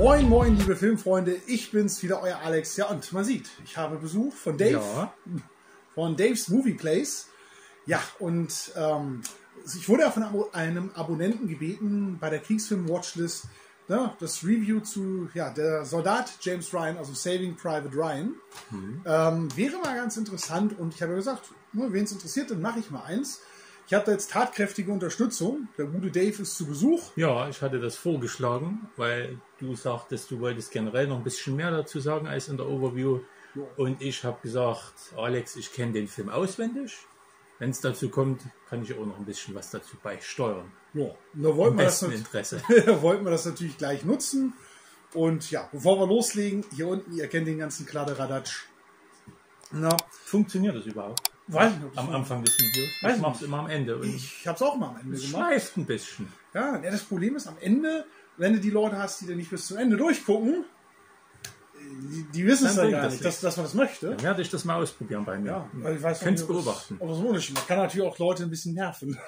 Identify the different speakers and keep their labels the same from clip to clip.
Speaker 1: Moin, moin, liebe Filmfreunde, ich bin's wieder, euer Alex. Ja, und man sieht, ich habe Besuch von Dave, von Dave's Movie Place. Ja, und ich wurde ja von einem Abonnenten gebeten, bei der Kriegsfilm Watchlist das Review zu der Soldat James Ryan, also Saving Private Ryan, wäre mal ganz interessant. Und ich habe gesagt, wen es interessiert, dann mache ich mal eins. Ich habe da jetzt tatkräftige Unterstützung. Der gute Dave ist zu Besuch.
Speaker 2: Ja, ich hatte das vorgeschlagen, weil du sagtest, du wolltest generell noch ein bisschen mehr dazu sagen als in der Overview. Ja. Und ich habe gesagt, Alex, ich kenne den Film auswendig. Wenn es dazu kommt, kann ich auch noch ein bisschen was dazu beisteuern.
Speaker 1: Ja, und da wollten wir das natürlich gleich nutzen. Und ja, bevor wir loslegen, hier unten, ihr kennt den ganzen Kladderadatsch.
Speaker 2: Funktioniert das überhaupt?
Speaker 1: Weiß nicht,
Speaker 2: am Anfang des Videos. Ich mache es immer am Ende. Und
Speaker 1: ich habe es auch mal am Ende gemacht.
Speaker 2: Schleift ein bisschen.
Speaker 1: Ja, das Problem ist am Ende, wenn du die Leute hast, die dann nicht bis zum Ende durchgucken, die wissen es dann gar nicht, dass man das möchte.
Speaker 2: Dann werde ich das mal ausprobieren bei mir.
Speaker 1: Ja, weil ich weiß
Speaker 2: nicht, beobachten.
Speaker 1: Ob das Unterschied. Man kann natürlich auch Leute ein bisschen nerven.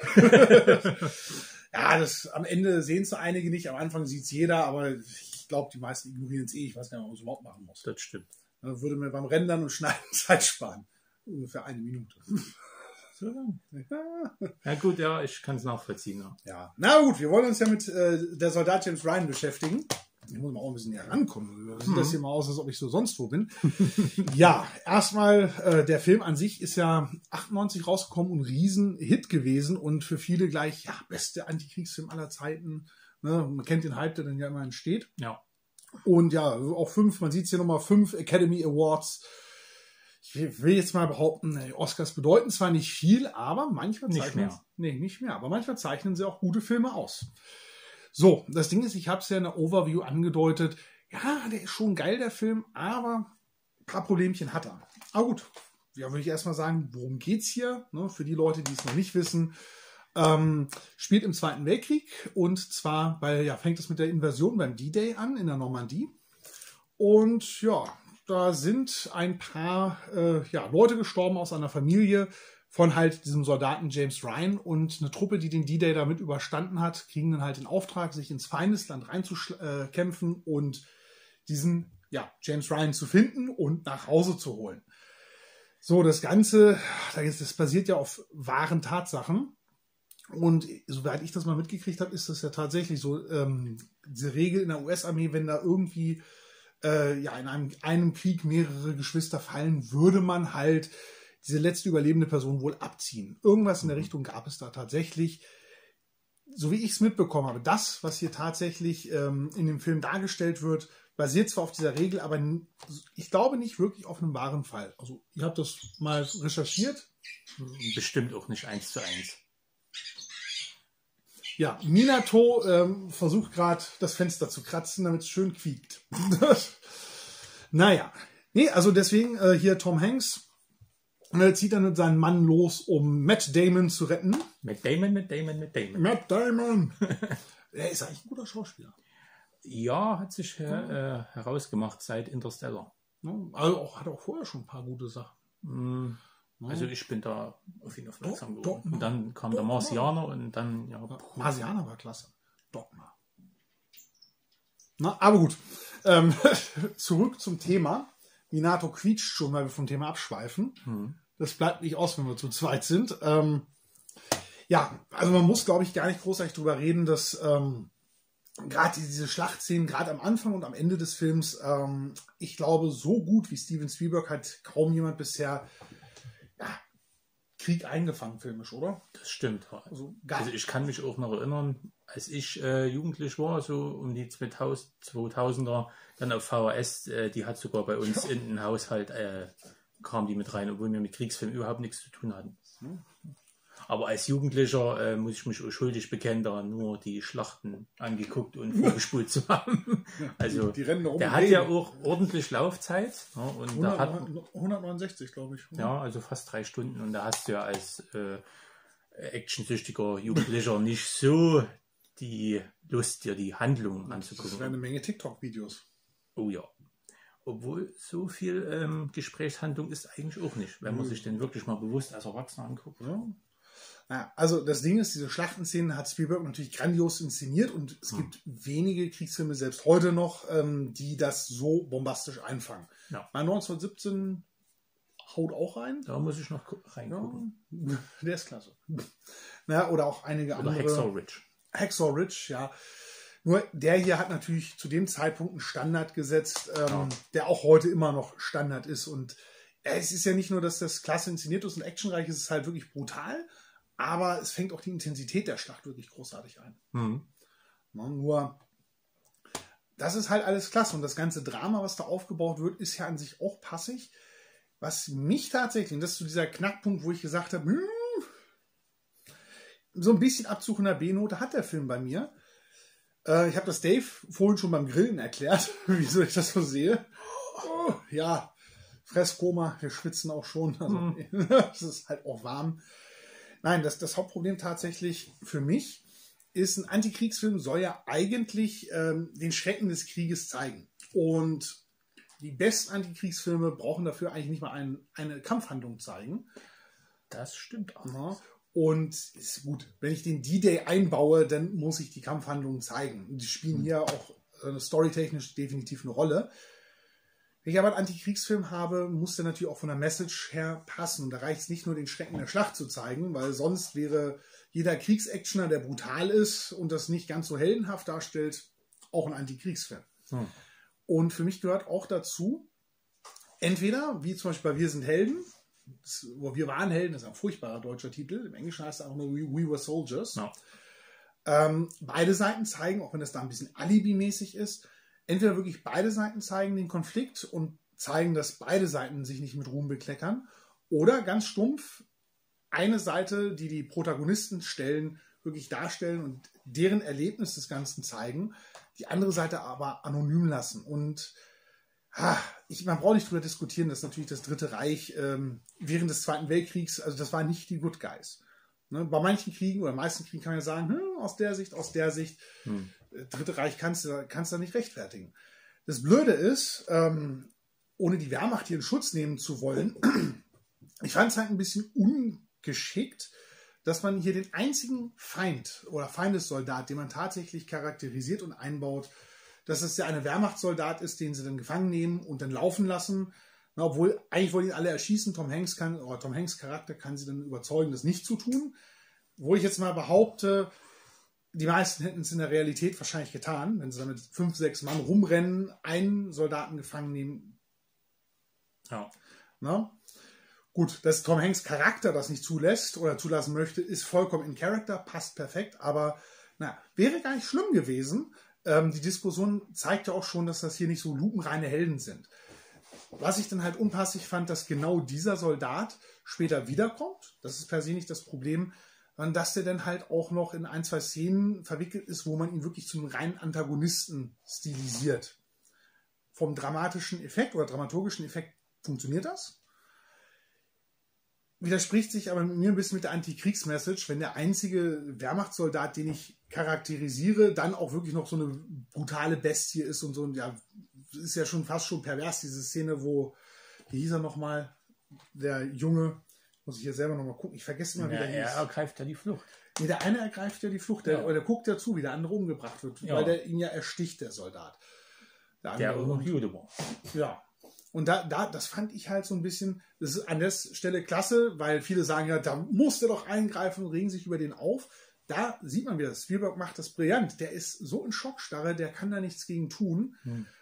Speaker 1: Ja, am Ende sehen es einige nicht. Am Anfang sieht es jeder, aber ich glaube, die meisten ignorieren es eh. Ich weiß gar nicht, ob man es überhaupt machen muss.
Speaker 2: Das stimmt.
Speaker 1: Dann würde mir beim Rendern und Schneiden Zeit sparen. Ungefähr 1 Minute.
Speaker 2: Ja gut, ja, ich kann es nachvollziehen.
Speaker 1: Ja. Na gut, wir wollen uns ja mit der Soldat James Ryan beschäftigen. Ich muss mal auch ein bisschen näher rankommen. Sieht das hier mal aus, als ob ich so sonst wo bin. Ja, erstmal, der Film an sich ist ja 98 rausgekommen und ein Riesenhit gewesen und für viele gleich, beste Antikriegsfilm aller Zeiten. Ne? Man kennt den Hype, der dann ja immer entsteht.
Speaker 2: Ja.
Speaker 1: Und ja, auch man sieht es hier nochmal, 5 Academy Awards. Ich will jetzt mal behaupten, Oscars bedeuten zwar nicht viel, aber manchmal zeichnen sie auch gute Filme aus. So, das Ding ist, ich habe es ja in der Overview angedeutet, ja, der ist schon geil, der Film, aber ein paar Problemchen hat er. Aber gut, würde ich erstmal sagen, worum geht's hier? Ne, für die Leute, die es noch nicht wissen, spielt im Zweiten Weltkrieg und zwar, fängt es mit der Invasion beim D-Day an in der Normandie. Und ja, da sind ein paar Leute gestorben aus einer Familie von halt diesem Soldaten James Ryan und eine Truppe, die den D-Day damit überstanden hat, kriegen dann halt den Auftrag, sich ins Feindesland reinzukämpfen und diesen James Ryan zu finden und nach Hause zu holen. So, das Ganze, das basiert ja auf wahren Tatsachen. Und soweit ich das mal mitgekriegt habe, ist das ja tatsächlich so, diese Regel in der US-Armee, wenn da irgendwie in einem Krieg mehrere Geschwister fallen, würde man halt diese letzte überlebende Person wohl abziehen. Irgendwas in der Richtung gab es da tatsächlich. So wie ich es mitbekommen habe, das, was hier tatsächlich in dem Film dargestellt wird, basiert zwar auf dieser Regel, aber ich glaube nicht wirklich auf einem wahren Fall. Also ihr habt das mal recherchiert.
Speaker 2: Bestimmt auch nicht 1:1.
Speaker 1: Ja, Minato versucht gerade das Fenster zu kratzen, damit es schön quiekt. Naja. Nee, also deswegen hier Tom Hanks zieht dann mit seinem Mann los, um Matt Damon zu retten.
Speaker 2: Matt Damon.
Speaker 1: Er ist eigentlich ein guter Schauspieler.
Speaker 2: Ja, hat sich herausgemacht seit Interstellar.
Speaker 1: Also hat auch vorher schon ein paar gute Sachen.
Speaker 2: Also ich bin da auf ihn aufmerksam geworden. Und dann kam der Marsianer und dann,
Speaker 1: Marsianer war klasse. Dogma. Aber gut. Zurück zum Thema. Minato quietscht schon, weil wir vom Thema abschweifen. Das bleibt nicht aus, wenn wir zu zweit sind. Also man muss, glaube ich, gar nicht großartig drüber reden, dass gerade diese Schlachtszenen, gerade am Anfang und am Ende des Films, ich glaube, so gut wie Steven Spielberg hat kaum jemand bisher Krieg eingefangen, filmisch, oder?
Speaker 2: Das stimmt. Also ich kann mich auch noch erinnern, als ich jugendlich war, so um die 2000er, dann auf VHS, die hat sogar bei uns in den Haushalt, kam die mit rein, obwohl wir mit Kriegsfilmen überhaupt nichts zu tun hatten. Aber als Jugendlicher muss ich mich schuldig bekennen, da nur die Schlachten angeguckt und vorgespult zu haben. Also der hat ja auch ordentlich Laufzeit. Ja, und
Speaker 1: 169, glaube ich.
Speaker 2: Ja, also fast 3 Stunden. Und da hast du ja als actionsüchtiger Jugendlicher nicht so die Lust, dir die Handlung anzugucken.
Speaker 1: Das wäre eine Menge TikTok-Videos.
Speaker 2: Oh ja. Obwohl so viel Gesprächshandlung ist eigentlich auch nicht, wenn man sich den wirklich mal bewusst als Erwachsener anguckt.
Speaker 1: Ja. Ja, also das Ding ist, diese Schlachtenszenen hat Spielberg natürlich grandios inszeniert und es gibt wenige Kriegsfilme, selbst heute noch, die das so bombastisch einfangen.
Speaker 2: Ja.
Speaker 1: Bei 1917 haut auch rein.
Speaker 2: Da muss ich noch reingucken.
Speaker 1: Ja, der ist klasse. Na, oder auch einige
Speaker 2: oder
Speaker 1: andere.
Speaker 2: Hacksaw Ridge.
Speaker 1: Hacksaw Ridge, ja. Nur der hier hat natürlich zu dem Zeitpunkt einen Standard gesetzt, der auch heute immer noch Standard ist. Und es ist ja nicht nur, dass das klasse inszeniert ist und actionreich ist, es ist halt wirklich brutal, aber es fängt auch die Intensität der Schlacht wirklich großartig ein. Ja, nur, das ist halt alles klasse. Und das ganze Drama, was da aufgebaut wird, ist ja an sich auch passig. Was mich tatsächlich, und das ist so dieser Knackpunkt, wo ich gesagt habe, so ein bisschen Abzug in der B-Note hat der Film bei mir. Ich habe das Dave vorhin schon beim Grillen erklärt, wieso ich das so sehe. Oh, ja, Fresskoma, wir schwitzen auch schon. Also, es ist halt auch warm. Nein, das Hauptproblem tatsächlich für mich ist, ein Antikriegsfilm soll ja eigentlich den Schrecken des Krieges zeigen. Und die besten Antikriegsfilme brauchen dafür eigentlich nicht mal eine Kampfhandlung zeigen.
Speaker 2: Das stimmt auch.
Speaker 1: Ja. Und ist gut, wenn ich den D-Day einbaue, dann muss ich die Kampfhandlungen zeigen. Und die spielen hier auch storytechnisch definitiv eine Rolle. Wenn ich aber einen Antikriegsfilm habe, muss der natürlich auch von der Message her passen. Und da reicht es nicht nur, den Schrecken der Schlacht zu zeigen, weil sonst wäre jeder Kriegsactioner, der brutal ist und das nicht ganz so heldenhaft darstellt, auch ein Antikriegsfilm. Und für mich gehört auch dazu, entweder, wie zum Beispiel bei Wir sind Helden, Wir waren Helden, das ist ein furchtbarer deutscher Titel. Im Englischen heißt es auch nur We Were Soldiers.
Speaker 2: Ja.
Speaker 1: Beide Seiten zeigen, auch wenn das da ein bisschen Alibi-mäßig ist, entweder wirklich beide Seiten zeigen den Konflikt und zeigen, dass beide Seiten sich nicht mit Ruhm bekleckern, oder ganz stumpf eine Seite, die die Protagonisten stellen, wirklich darstellen und deren Erlebnis des Ganzen zeigen, die andere Seite aber anonym lassen. Und man braucht nicht drüber diskutieren, dass natürlich das Dritte Reich während des Zweiten Weltkriegs, also das waren nicht die Good Guys. Ne? Bei manchen Kriegen oder meisten Kriegen kann man ja sagen, aus der Sicht. Dritte Reich kannst du nicht rechtfertigen. Das Blöde ist, ohne die Wehrmacht hier in Schutz nehmen zu wollen, ich fand es halt ein bisschen ungeschickt, dass man hier den einzigen Feind oder Feindessoldat, den man tatsächlich charakterisiert und einbaut, dass es ja eine Wehrmachtssoldat ist, den sie dann gefangen nehmen und dann laufen lassen. Na, obwohl, eigentlich wollen ihn alle erschießen. Tom Hanks Charakter kann sie dann überzeugen, das nicht zu tun. Wo ich jetzt mal behaupte, die meisten hätten es in der Realität wahrscheinlich getan, wenn sie dann mit 5, 6 Mann rumrennen, einen Soldaten gefangen nehmen.
Speaker 2: Ja.
Speaker 1: Na? Gut, dass Tom Hanks Charakter das nicht zulässt oder zulassen möchte, ist vollkommen in Character, passt perfekt, aber wäre gar nicht schlimm gewesen. Die Diskussion zeigt ja auch schon, dass das hier nicht so lupenreine Helden sind. Was ich dann halt unpassig fand, dass genau dieser Soldat später wiederkommt. Das ist per se nicht das Problem, sondern dass der dann halt auch noch in 1, 2 Szenen verwickelt ist, wo man ihn wirklich zum reinen Antagonisten stilisiert. Vom dramatischen Effekt oder dramaturgischen Effekt funktioniert das. Widerspricht sich aber mit mir ein bisschen mit der Antikriegsmessage, wenn der einzige Wehrmachtssoldat, den ich charakterisiere, dann auch wirklich noch so eine brutale Bestie ist und so. Und ja, ist ja fast schon pervers, diese Szene, wo, wie hieß er nochmal, der Junge, muss ich hier selber nochmal gucken, ich vergesse immer, wie der hieß.
Speaker 2: Er ergreift ja die Flucht.
Speaker 1: Nee, der eine ergreift ja die Flucht, der guckt ja zu, wie der andere umgebracht wird, weil der ihn ja ersticht, der Soldat.
Speaker 2: Der auch noch Jude war.
Speaker 1: Ja. Und das fand ich halt so ein bisschen, das ist an der Stelle klasse, weil viele sagen ja, da muss der doch eingreifen und regen sich über den auf. Da sieht man wieder, Spielberg macht das brillant. Der ist so in Schockstarre, der kann da nichts gegen tun.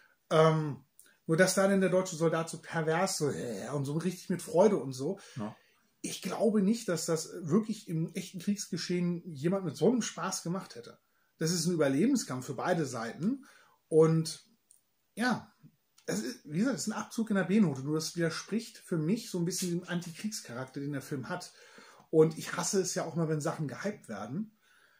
Speaker 1: Nur dass da dann der deutsche Soldat so pervers und so richtig mit Freude und so. Ja. Ich glaube nicht, dass das wirklich im echten Kriegsgeschehen jemand mit so einem Spaß gemacht hätte. Das ist ein Überlebenskampf für beide Seiten. Und ja, wie gesagt, das ist ein Abzug in der B-Note. Nur das widerspricht für mich so ein bisschen dem Antikriegscharakter, den der Film hat. Und ich hasse es ja auch mal, wenn Sachen gehypt werden.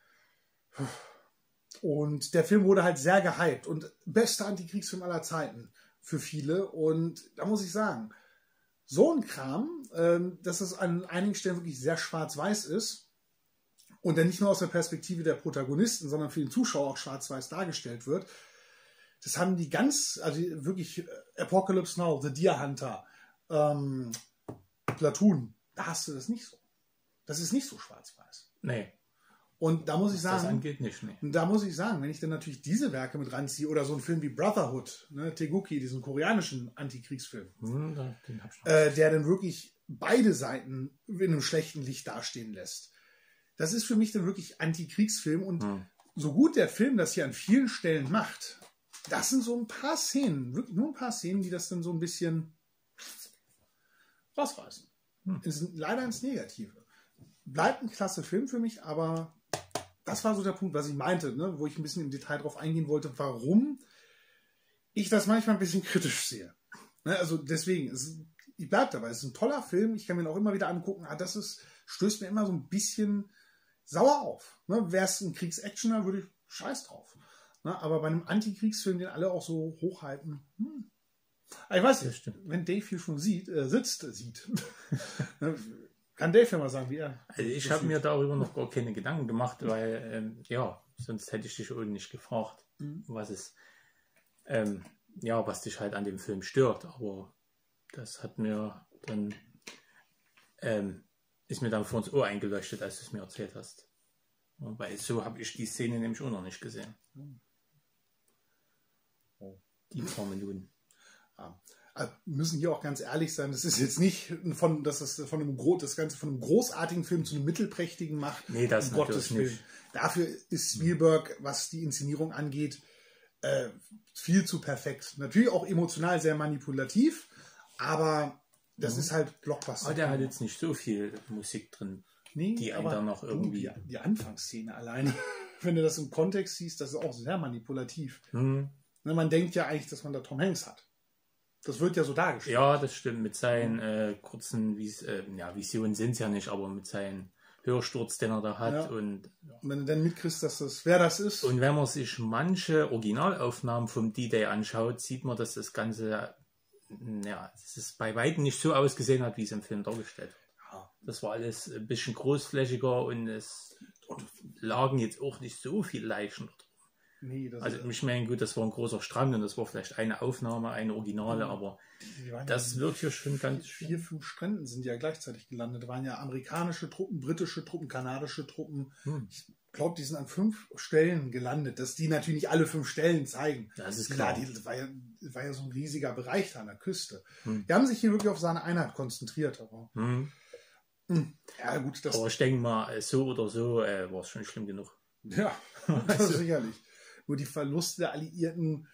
Speaker 1: Und der Film wurde halt sehr gehypt. Und bester Antikriegsfilm aller Zeiten für viele. Und da muss ich sagen, so ein Kram, dass es an einigen Stellen wirklich sehr schwarz-weiß ist und dann nicht nur aus der Perspektive der Protagonisten, sondern für den Zuschauer auch schwarz-weiß dargestellt wird, das haben die wirklich Apocalypse Now, The Deer Hunter, Platoon, da hast du das nicht so. Das ist nicht so schwarz-weiß.
Speaker 2: Nee.
Speaker 1: Und da muss ich sagen,
Speaker 2: das angeht nicht, nee.
Speaker 1: Und da muss ich sagen, wenn ich dann natürlich diese Werke mit ranziehe oder so einen Film wie Brotherhood, ne, Teguki, diesen koreanischen Antikriegsfilm,
Speaker 2: den hab ich noch
Speaker 1: der dann wirklich beide Seiten in einem schlechten Licht dastehen lässt. Das ist für mich dann wirklich Antikriegsfilm und so gut der Film das hier an vielen Stellen macht, das sind so ein paar Szenen, wirklich nur ein paar Szenen, die das dann so ein bisschen rausreißen. Leider ins Negative. Bleibt ein klasse Film für mich, aber das war so der Punkt, was ich meinte, ne, wo ich ein bisschen im Detail drauf eingehen wollte, warum ich das manchmal ein bisschen kritisch sehe. Ne, also deswegen, ich bleibe dabei, es ist ein toller Film, ich kann mir ihn auch immer wieder angucken, stößt mir immer so ein bisschen sauer auf. Ne, wäre es ein Kriegsactioner, würde ich scheiß drauf. Ne, aber bei einem Antikriegsfilm, den alle auch so hochhalten, ich weiß nicht, wenn Dave hier schon sieht, kann Dave ja mal sagen, wie er.
Speaker 2: Also ich habe mir darüber noch gar keine Gedanken gemacht, weil, sonst hätte ich dich auch nicht gefragt, was dich halt an dem Film stört. Aber das hat mir dann, ist mir dann vor ins Ohr eingeleuchtet, als du es mir erzählt hast. Weil so habe ich die Szene nämlich auch noch nicht gesehen. Die paar Minuten.
Speaker 1: Ja. Müssen hier auch ganz ehrlich sein, das ist jetzt nicht das Ganze von einem großartigen Film zu einem mittelprächtigen macht.
Speaker 2: Nee, das
Speaker 1: Gottes Willen. Dafür ist Spielberg, was die Inszenierung angeht, viel zu perfekt. Natürlich auch emotional sehr manipulativ, aber das ist halt Blockbuster.
Speaker 2: Aber der hat jetzt nicht so viel Musik drin, die einen dann noch irgendwie...
Speaker 1: Die Anfangsszene alleine, wenn du das im Kontext siehst, das ist auch sehr manipulativ. Man denkt ja eigentlich, dass man da Tom Hanks hat. Das wird ja so dargestellt.
Speaker 2: Ja, das stimmt. Mit seinen kurzen Visionen sind es ja nicht, aber mit seinem Hörsturz, den er da hat.
Speaker 1: Ja.
Speaker 2: Und
Speaker 1: wenn du dann mitkriegst, wer das ist.
Speaker 2: Und wenn man sich manche Originalaufnahmen vom D-Day anschaut, sieht man, dass das Ganze dass es bei weitem nicht so ausgesehen hat, wie es im Film dargestellt wird. Ja. Das war alles ein bisschen großflächiger und es lagen jetzt auch nicht so viele Leichen drin.
Speaker 1: Nee,
Speaker 2: ich meine, gut, das war ein großer Strang und das war vielleicht eine Aufnahme, eine Originale, aber das wird hier schon ganz...
Speaker 1: 4, 5 Stränden sind ja gleichzeitig gelandet. Da waren ja amerikanische Truppen, britische Truppen, kanadische Truppen. Ich glaube, die sind an 5 Stellen gelandet. Dass die natürlich nicht alle 5 Stellen zeigen.
Speaker 2: Das ist klar.
Speaker 1: Das war ja so ein riesiger Bereich da an der Küste. Die haben sich hier wirklich auf seine Einheit konzentriert. Aber, ja, gut.
Speaker 2: Aber ich denke mal, so oder so war es schon schlimm genug.
Speaker 1: Ja, das sicherlich. Nur die Verluste der Alliierten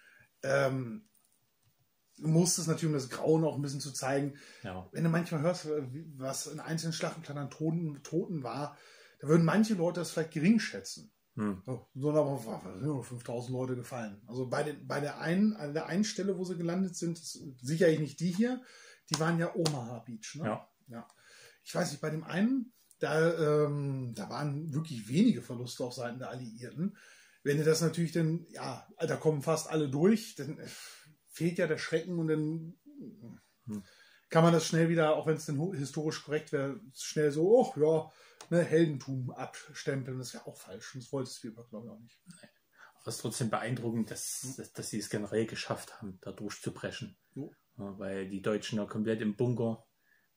Speaker 1: muss es natürlich, um das Grauen auch ein bisschen zu zeigen. Ja. Wenn du manchmal hörst, was in einzelnen Schlachten an Toten war, da würden manche Leute das vielleicht gering schätzen. Sondern aber sind nur 5000 Leute gefallen. Also an der einen Stelle, wo sie gelandet sind, sicherlich nicht die hier, die waren ja Omaha Beach. Ne? Ja. Ich weiß nicht, bei dem einen, da waren wirklich wenige Verluste auf Seiten der Alliierten. Wenn du das natürlich dann, da kommen fast alle durch, dann fehlt ja der Schrecken und dann kann man das schnell wieder, auch wenn es dann historisch korrekt wäre, schnell so, Heldentum abstempeln. Das wäre auch falsch. Das wollte Spielberg, glaube ich, auch nicht.
Speaker 2: Aber es ist trotzdem beeindruckend, dass sie es generell geschafft haben, da durchzubrechen. Weil die Deutschen ja komplett im Bunker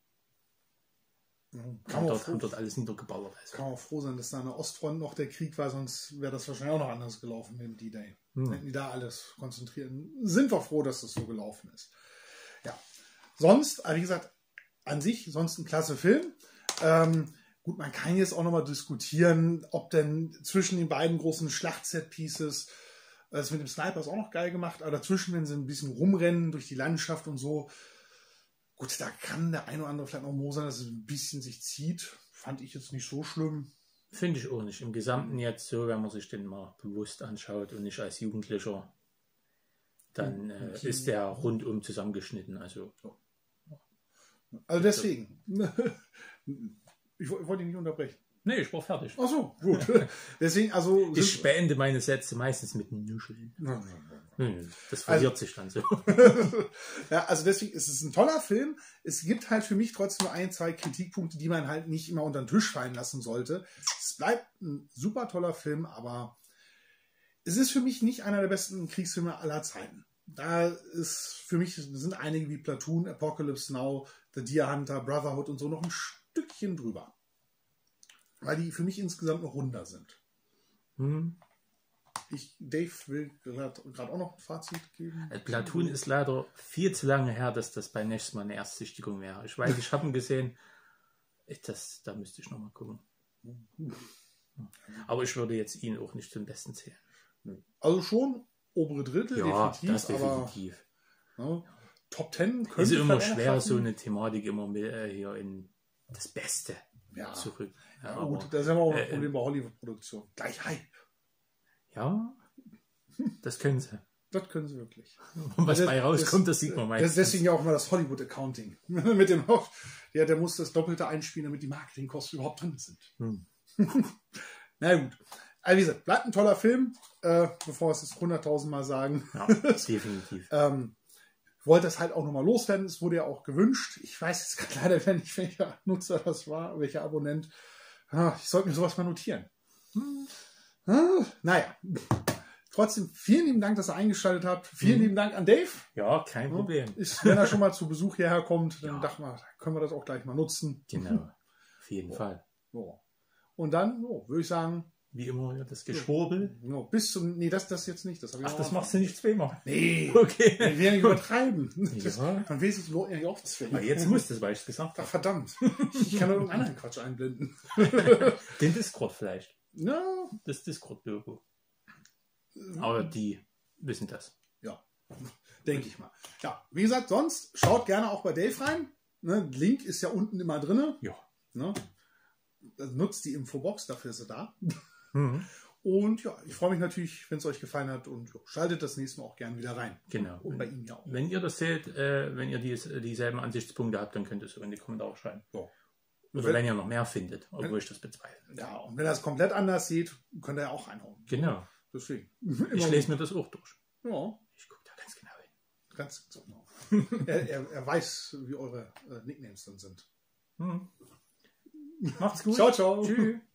Speaker 2: haben dort alles niedergeballert.
Speaker 1: Kann man auch froh sein, dass da an der Ostfront noch der Krieg war, sonst wäre das wahrscheinlich auch noch anders gelaufen mit dem D-Day. Hätten die da alles konzentriert. Sind wir froh, dass das so gelaufen ist. Ja. Sonst, wie gesagt, an sich, sonst ein klasse Film. Gut, man kann jetzt auch nochmal diskutieren, ob denn zwischen den beiden großen Schlachtset-Pieces, das mit dem Sniper ist auch noch geil gemacht, aber dazwischen, wenn sie ein bisschen rumrennen durch die Landschaft und so, gut, da kann der eine oder andere vielleicht noch mosern, dass es ein bisschen sich zieht. Fand ich jetzt nicht so schlimm.
Speaker 2: Finde ich auch nicht. Im Gesamten jetzt so, wenn man sich den mal bewusst anschaut und nicht als Jugendlicher, dann ist der rundum zusammengeschnitten. Also
Speaker 1: deswegen. Ich wollte ihn nicht unterbrechen.
Speaker 2: Nee, ich war fertig.
Speaker 1: Ach so, gut. Deswegen,
Speaker 2: ich beende meine Sätze meistens mit Nuscheln. Das verliert sich dann so.
Speaker 1: Ja, also deswegen ist es ein toller Film. Es gibt halt für mich trotzdem nur 1, 2 Kritikpunkte, die man halt nicht immer unter den Tisch fallen lassen sollte. Es bleibt ein super toller Film, aber es ist für mich nicht einer der besten Kriegsfilme aller Zeiten. Für mich sind einige wie Platoon, Apocalypse Now, The Deer Hunter, Brotherhood und so noch ein Stückchen drüber. weil die für mich insgesamt noch runder sind.
Speaker 2: Hm.
Speaker 1: Dave will gerade auch noch ein Fazit geben.
Speaker 2: Platoon ist leider viel zu lange her, dass das beim nächsten Mal eine Erstsichtigung wäre. Ich weiß, ich habe ihn gesehen. Da müsste ich nochmal gucken. Aber ich würde jetzt ihn auch nicht zum Besten zählen.
Speaker 1: Also schon obere Drittel,
Speaker 2: ja,
Speaker 1: definitiv.
Speaker 2: Das definitiv.
Speaker 1: Aber, ja, Top 10
Speaker 2: könnte es ist immer schwer, so eine Thematik immer hier in das Beste zurück.
Speaker 1: Ja, gut, das ist ja auch ein Problem bei Hollywood-Produktion. Gleich Hype.
Speaker 2: Ja, das können sie.
Speaker 1: Das können sie wirklich.
Speaker 2: Und was bei rauskommt, das sieht man meistens.
Speaker 1: Das ist deswegen ja auch immer das Hollywood-Accounting. Mit dem der muss das Doppelte einspielen, damit die Marketingkosten überhaupt drin sind. Na gut. Also wie gesagt, bleibt ein toller Film, bevor wir es 100.000 Mal sagen.
Speaker 2: Ja, definitiv.
Speaker 1: Ich wollte das halt auch nochmal loswerden. Es wurde ja auch gewünscht. Ich weiß jetzt gerade leider nicht, welcher Nutzer das war, welcher Abonnent. Ich sollte mir sowas mal notieren. Naja. Trotzdem, vielen lieben Dank, dass ihr eingeschaltet habt. Vielen lieben Dank an Dave.
Speaker 2: Ja, kein Problem.
Speaker 1: Wenn er schon mal zu Besuch hierher kommt, dann dachten wir, können wir das auch gleich mal nutzen.
Speaker 2: Genau, auf jeden Fall.
Speaker 1: So. Und dann würde ich sagen,
Speaker 2: wie immer, das Geschwurbel.
Speaker 1: Bis zum. Nee, das jetzt nicht. Das
Speaker 2: das machst du nicht zweimal.
Speaker 1: Nee.
Speaker 2: Okay.
Speaker 1: Wir werden nicht übertreiben.
Speaker 2: Ja.
Speaker 1: Man will sich die Leute ja auch zwingen.
Speaker 2: Jetzt muss das, weil ich es gesagt habe.
Speaker 1: Ach, verdammt. Ich kann nur irgendeinen anderen Quatsch einblenden.
Speaker 2: Den Discord vielleicht.
Speaker 1: Ja.
Speaker 2: Das Discord-Logo. Aber die wissen das.
Speaker 1: Ja, denke ich mal. Ja, wie gesagt, sonst schaut gerne auch bei Dave rein. Ne, Link ist ja unten immer drin.
Speaker 2: Ja.
Speaker 1: Ne? Nutzt die Infobox, dafür ist sie da. Und ja, ich freue mich natürlich, wenn es euch gefallen hat und schaltet das nächste Mal auch gerne wieder rein.
Speaker 2: Genau.
Speaker 1: Und bei Ihnen ja auch.
Speaker 2: Wenn ihr das seht, wenn ihr dieselben Ansichtspunkte habt, dann könnt ihr es in die Kommentare schreiben.
Speaker 1: So.
Speaker 2: Oder wenn ihr noch mehr findet, obwohl ich das bezweifle.
Speaker 1: Ja, und wenn ihr es komplett anders seht, könnt ihr ja auch reinhauen.
Speaker 2: Genau.
Speaker 1: Deswegen.
Speaker 2: Ich lese mir das auch durch.
Speaker 1: Ja.
Speaker 2: Ich gucke da ganz genau hin.
Speaker 1: Ganz genau. er weiß, wie eure Nicknames dann sind.
Speaker 2: Macht's gut.
Speaker 1: Ciao, ciao.
Speaker 2: Tschüss.